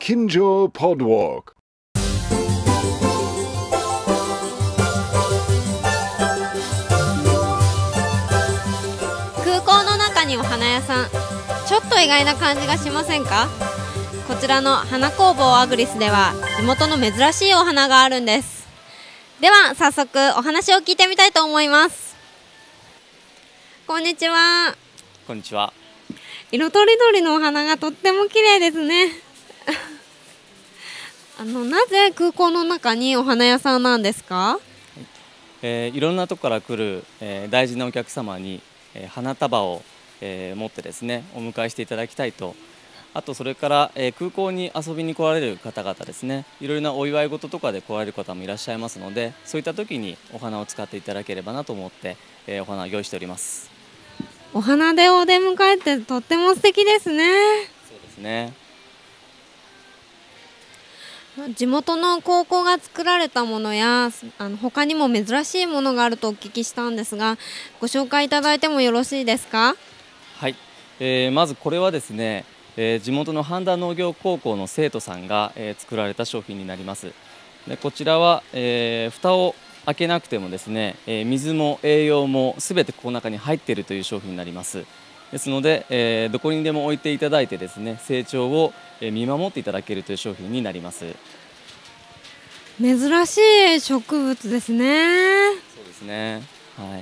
近所 Podwalk。 空港の中にお花屋さん、ちょっと意外な感じがしませんか？こちらの花工房アグリスでは地元の珍しいお花があるんです。では早速お話を聞いてみたいと思います。こんにちは。 こんにちは。 色とりどりのお花がとっても綺麗ですねなぜ空港の中にお花屋さんなんですか？ いろんなとこから来る、大事なお客様に、花束を、持ってですねお迎えしていただきたいと、あとそれから、空港に遊びに来られる方々ですね、いろいろなお祝い事とかで来られる方もいらっしゃいますので、そういった時にお花を使っていただければなと思って、お花を用意しております。 お花でお出迎えってとっても素敵ですね。 そうですね。 地元の高校が作られたものや他にも珍しいものがあるとお聞きしたんですが、ご紹介いただいてもよろしいですか？ はい、まずこれはですね、地元の半田農業高校の生徒さんが、作られた商品になります。でこちらは、蓋を開けなくてもですね、水も栄養もすべてこの中に入っているという商品になります。ですので、どこにでも置いていただいてですね、成長を見守っていただけるという商品になります。 珍しい植物ですね。 そうですね。はい。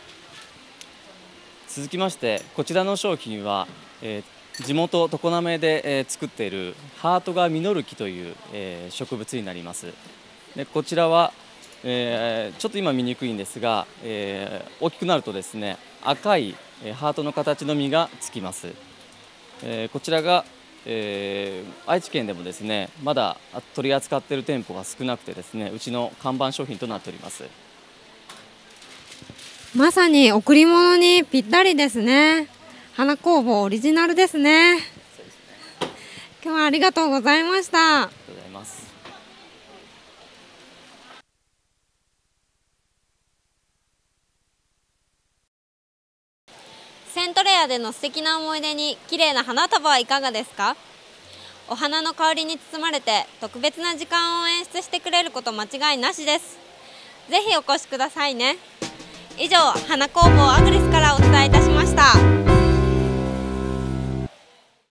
続きましてこちらの商品は、地元常滑で、作っているハートが実る木という、植物になります。でこちらは、ちょっと今見にくいんですが、大きくなるとですね赤いハートの形の実がつきます。こちらが、愛知県でもですねまだ取り扱っている店舗が少なくてですね、うちの看板商品となっております。 まさに贈り物にぴったりですね。花工房オリジナルですね。 そうですね。 今日はありがとうございました。 ありがとうございます。 セントレアでの素敵な思い出に綺麗な花束はいかがですか？お花の香りに包まれて特別な時間を演出してくれること間違いなしです。ぜひお越しくださいね。以上、花工房アグリスからお伝えいたしました。